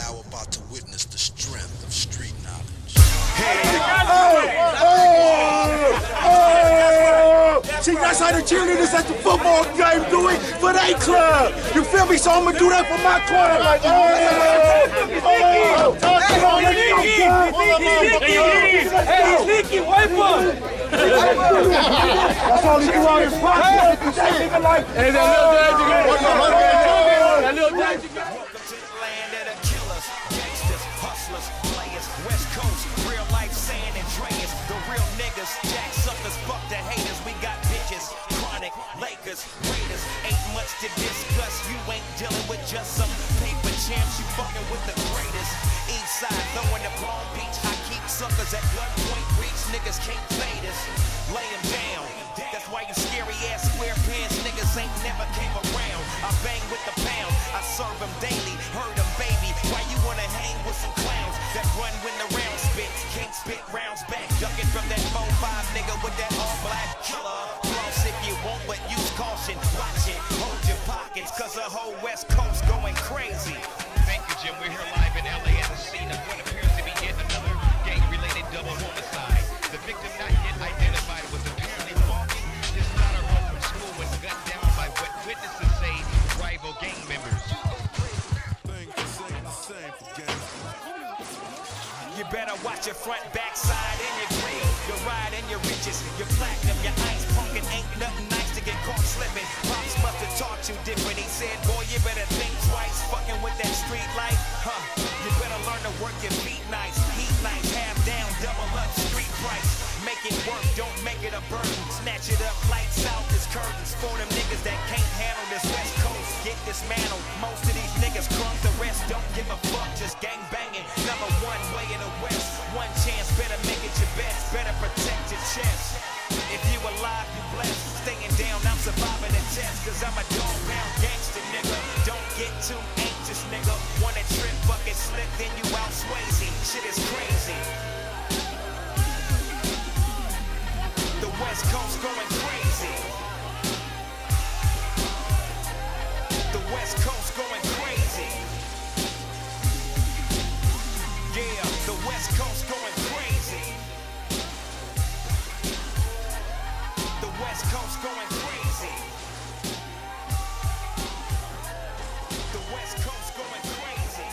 now about to witness the strength of street knowledge. See, that's how the cheerleaders at the football game do it for their club. You feel me? So I'm gonna do that for my club. Like, Hey, Nicky, wipe up! That's all he do on his podcast. Hey, that little dad you got. Welcome to the land of the killers, gangsters, hustlers, players, West Coast, real life San Andreas, the real niggas, jack suckers, fuck the haters, we got bitches, chronic, Lakers, Raiders, ain't much to discuss, you ain't dealing with just some paper champs, you fucking with the greatest, east side, throwing the Palm Beach, I keep suckers at gunpoint, reach, niggas can't fade us, lay them down, that's why you scary ass square pants niggas ain't never came around, I bang with the pound, I serve them daily, heard them baby, why you wanna hang with some clowns that run when the round spit, can't spit rounds back, ducking from that 4-5 nigga with that all black killer, cross if you want but use caution, watch it, hold your pockets, cause the whole West Coast going crazy. Thank you, Jim, we're here live in LA at the scene of what appears to be yet another gang-related double homicide. The victim not yet identified was apparently walking just out of home from school when gunned down by what witnesses say rival gang members. You better watch your front, backside, and your grill. Your ride and your riches, your platinum, your ice punkin' ain't nothing nice to get caught slipping. Pops must have taught you different. He said, boy, you better think twice, fucking with that street life. You better learn to work your feet nice. Heat nice, half down, double up, street price. Make it work, don't make it a burden. Snatch it up, lights out, this curtains. For them niggas that can't handle this West Coast, get dismantled. Most of these niggas crunk, the rest don't give a fuck, just gang banging. Number one way in the West, one chance, better make it your best, better protect your chest. If you alive, you blessed, staying down, I'm surviving the test, cause I'm a dog-pound gangster, nigga. Don't get too anxious, nigga. Wanna trip, bucket slip, then you out Swayze. Shit is crazy. The West Coast going crazy. The West Coast going crazy. Yeah, the West Coast going crazy. The West Coast going crazy. The West Coast going crazy.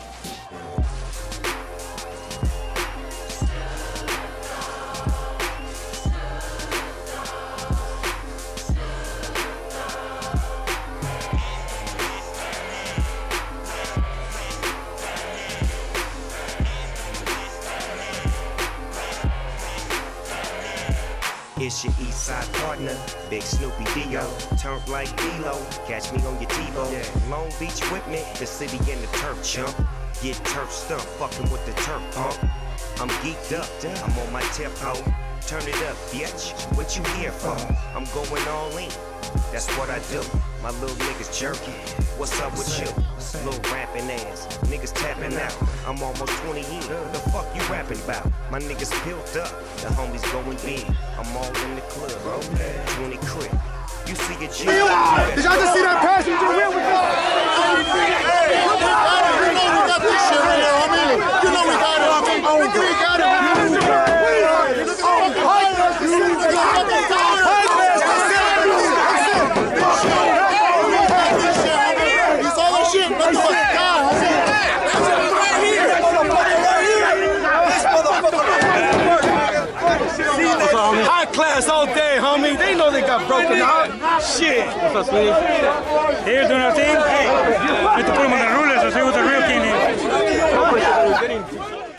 It's your east side partner, Big Snoopy Dio. Turf like D-Lo, catch me on your TiVo. Long Beach with me, the city in the turf chump. Get turf stumped, fucking with the turf pump. I'm geeked up, I'm on my tempo. Turn it up, bitch, what you here for? I'm going all in, that's what I do. My little niggas jerking, what's up with you? Little rapping ass, niggas tapping out. I'm almost 20 in, the fuck you rapping about? My niggas built up, the homies going big. I'm all in the club, 20 crib. You see a G. Did y'all just see that passenger wheel with that? You know we got this shit right here, homie. You know we got it, homie. We got it. High class all day, homie. They know they got broken out. Shit. What's up, sweetie? They're doing our thing. Hey, I have to put them on the rulers to see what the real king is.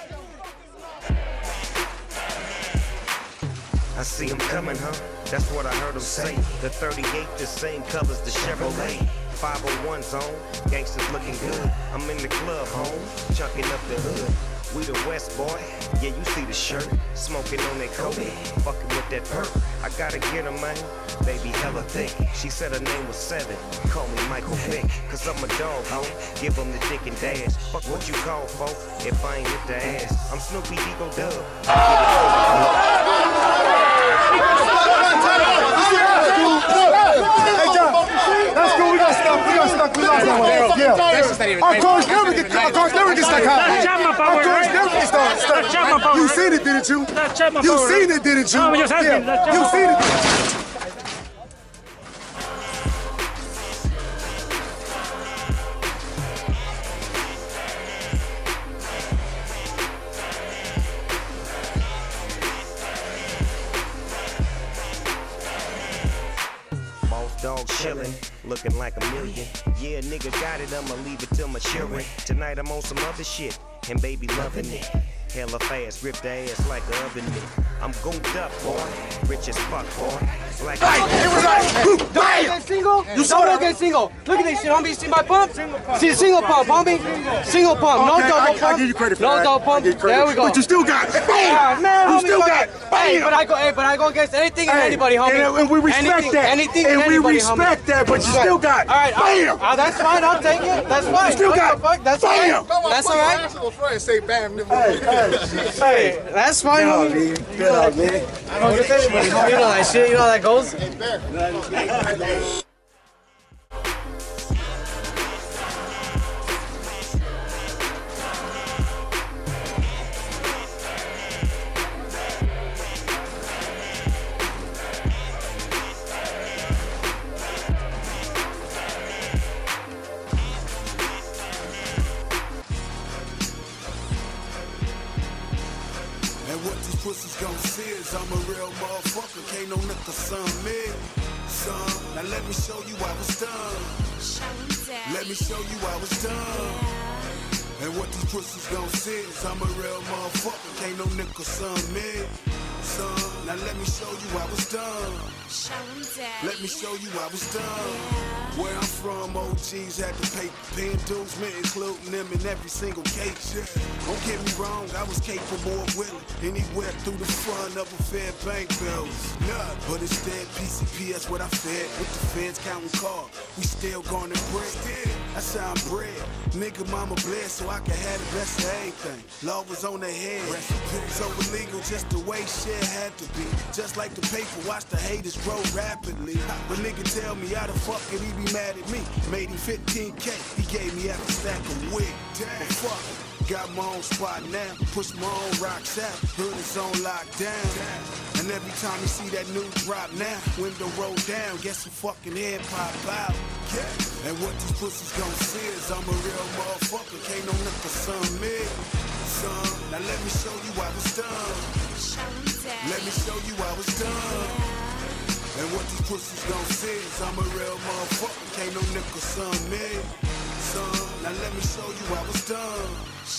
I see him coming, huh? That's what I heard him say. The 38, the same colors, the Chevrolet. 501 zone, gangsters looking good. I'm in the club, home, chucking up the hood. We the West, boy, yeah, you see the shirt. Smoking on that coke, fucking with that perk. I gotta get her, man, baby hella thick. She said her name was Seven, call me Michael Vick. Cause I'm a dog, ho, give them the dick and dash. Fuck what you call, folk, if I ain't hit the ass. I'm Snoopy Ego Dub. Hey, John, that's cool, we gotta stop. We lost that one. Yeah. Our coach never gets that high. Our coach never gets that. You seen it, didn't you? You seen it, didn't you? You seen it. Dog chillin', looking like a million. Yeah, nigga got it, I'ma leave it till my children. Tonight I'm on some other shit, and baby loving it. Hella fast, rip the ass like an oven mitt. I'm gooped up, boy. Rich as fuck, boy. Like it was like, don't get single. You don't get single. Look at this shit, homie. See my pump? See the single pump, homie. Single pump, no double pump. I give you credit for that. No double pump. There we go. But you still got it. Bam! Man, you still got it. Hey, but I go against anything and anybody, homie. And we respect that. Anything and and anybody, we respect that, but you still got it. All right, bam! That's fine. I'll take it. That's fine. You still got it. That's bam! Fine. That's all right. Say bam. Hey, that's fine, homie. Good out, man. I don't get anybody, homie. You know that shit. You know how that goes. And what these pussies gon' see is I'm a real motherfucker. Can't no nigga son me. Son, now let me show you I was done. Let me show you I was done. And what these pussies gon' see is I'm a real motherfucker. Can't no nigga son me. Son, now let me show you I was done. Let me show you I was done. Where I'm from, OGs had to pay pen dues, men including them in every single case. Don't get me wrong, I was capable of willing anywhere through the front of a fair bank bills. But instead, PCP, that's what I fed. With the feds counting cars, we still gonna bread. That's how I'm bred. Nigga, mama blessed so I could have the best of everything. Law was on the head, so illegal just the way shit had to be. Just like the paper, watch the haters grow rapidly. But nigga tell me how the fuck could he be mad at me? Made him 15K, he gave me half a stack of wig. But fuck it, got my own spot now. Push my own rocks out, hood is on lockdown. And every time you see that new drop now, window roll down, get some fucking head pop out. And what these pussies gon' see is I'm a real motherfucker. Can't no nigga son me. Son, now let me show you I was done. Let me show you I was done. And what these pussies gon' see is I'm a real motherfucker. Can't no nigga son me. Son, now let me show you I was done.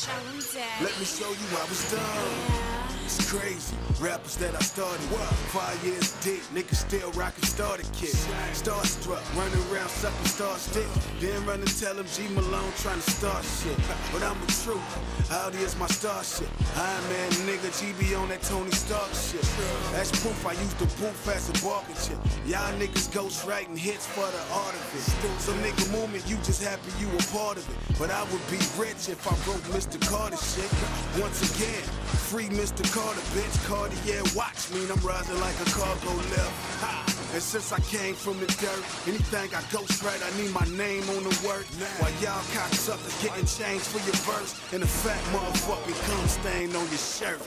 Let me show you I was done. It's crazy, rappers that I started with 5 years deep, niggas still rockin' starter kit. Starstruck, running around sucking star stick. Then run and tell them G Malone trying to start shit. But I'm a truth, out here's my star shit. Iron Man nigga, GB on that Tony Stark shit. That's proof I used the booth as a bargain chip. Y'all niggas ghost writing hits for the art of it. Some nigga movement, you just happy you a part of it. But I would be rich if I broke Mr. Carter shit. Once again, free Mr. Carter, bitch. Cartier watch mean I'm rising like a cargo lift. And since I came from the dirt, anything I ghost write, I need my name on the work. While y'all cocksuckers getting changed for your verse, and a fat motherfucking cum stain on your shirt.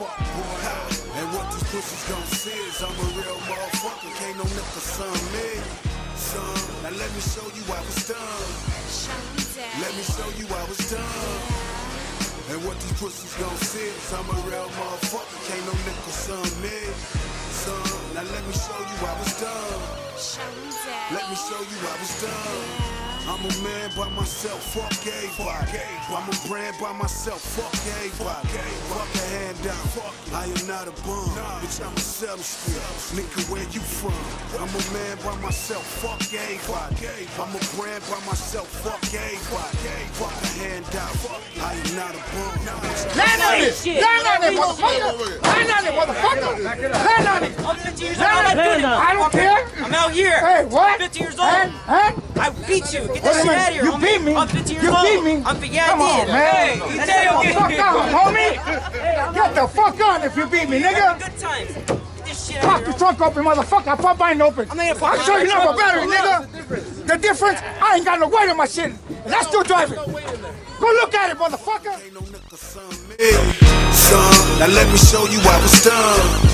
And what these pussies gon' see is I'm a real motherfucker. Can't no nigga son me. Son, now let me show you I was done. Let me show you I was done. And what these pussies gon' see is I'm a real motherfucker. Can't no nigga son me. Son, now let me show you I was done. Let me show you I was done. I'm a man by myself, fuck everybody. I'm a brand by myself, fuck everybody. Fuck a hand down, I am not a bum, bitch, I'm a settle still. Nigga, where you from? I'm a man by myself, fuck everybody. I'm a brand by myself, fuck everybody. Fuck a hand down, I am not a bum. Land on it! Land on it, motherfucker! Land on it, motherfucker! Land on it! I'm 50 years old. I'm not doing it. I don't care! I'm out here. Hey, what? 50 years old. I beat you. Get What that do shit you out of here, You homie. beat me? I'm 50 years You old. beat me? Yeah, Come I on, did. man. Hey, Get the fuck on, homie! Get the fuck on if you beat me, nigga! Good times. Get this shit Pop the trunk open, motherfucker. I pop mine open. I'll show you number battery, nigga. The difference, I ain't got no weight on my shit. And I'm still driving. Go look at it, motherfucker. Son, now let me show you I was done.